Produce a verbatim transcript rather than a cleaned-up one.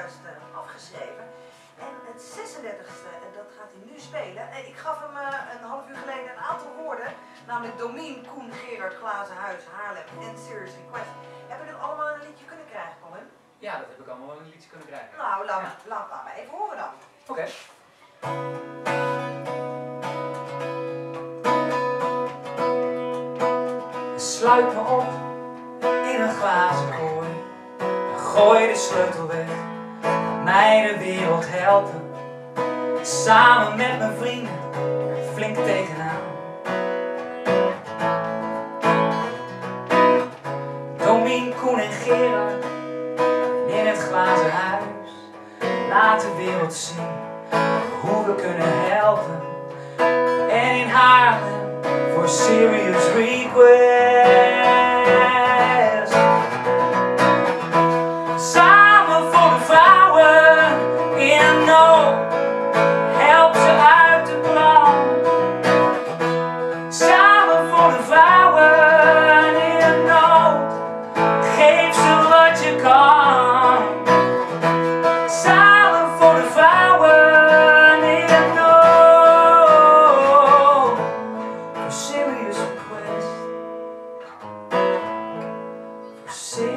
zojuist uh, afgeschreven. En het zesendertigste, en dat gaat hij nu spelen. Uh, ik gaf hem uh, een half uur geleden een aantal woorden, namelijk Domien, Coen, Gerard, Glazenhuis, Haarlem en Serious Request. Hebben jullie allemaal een liedje kunnen krijgen, Collin? Ja, dat heb ik allemaal wel een liedje kunnen krijgen. Nou, laat, ja. laat, laat maar even horen dan. Oké. Okay. Sluit me op in een glazen kooi. Gooi de sleutel weg, laat mij de wereld helpen. Samen met mijn vrienden, flink tegenaan. Domien, Coen en Gerard, in het glazen huis. Laat de wereld zien hoe we kunnen helpen. En in Haarlem voor Serious Request. Samen voor de vrouwen in nood. Help ze uit de brand. Samen voor de vrouwen in nood. Geef ze wat je kan. Samen voor de vrouwen in nood. For Serious Request. For serious